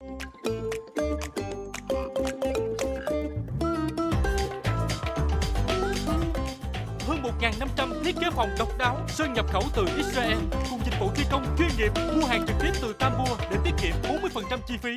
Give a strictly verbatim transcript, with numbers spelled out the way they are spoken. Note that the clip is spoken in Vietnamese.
Hơn một nghìn năm trăm thiết kế phòng độc đáo, sơn nhập khẩu từ Israel, cùng dịch vụ thi công chuyên nghiệp, mua hàng trực tiếp từ Tambua để tiết kiệm bốn mươi phần trăm chi phí.